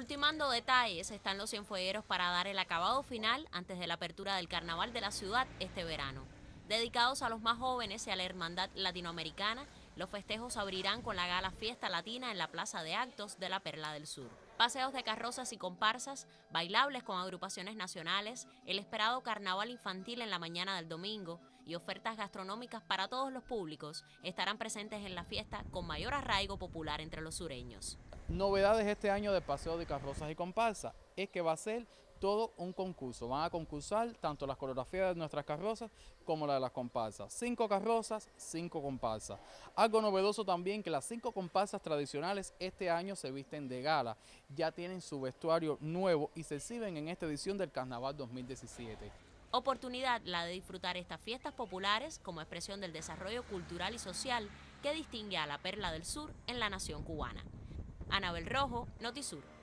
Ultimando detalles están los cienfuegueros para dar el acabado final antes de la apertura del Carnaval de la ciudad este verano. Dedicados a los más jóvenes y a la hermandad latinoamericana, los festejos abrirán con la gala Fiesta Latina en la Plaza de Actos de la Perla del Sur. Paseos de carrozas y comparsas, bailables con agrupaciones nacionales, el esperado carnaval infantil en la mañana del domingo y ofertas gastronómicas para todos los públicos estarán presentes en la fiesta con mayor arraigo popular entre los sureños. Novedades este año de paseo de carrozas y comparsas es que va a ser todo un concurso. Van a concursar tanto las coreografías de nuestras carrozas como la de las comparsas. 5 carrozas, 5 comparsas. Algo novedoso también que las 5 comparsas tradicionales este año se visten de gala. Ya tienen su vestuario nuevo y se exhiben en esta edición del Carnaval 2017. Oportunidad la de disfrutar estas fiestas populares como expresión del desarrollo cultural y social que distingue a la Perla del Sur en la nación cubana. Anabel Rojo, Notisur.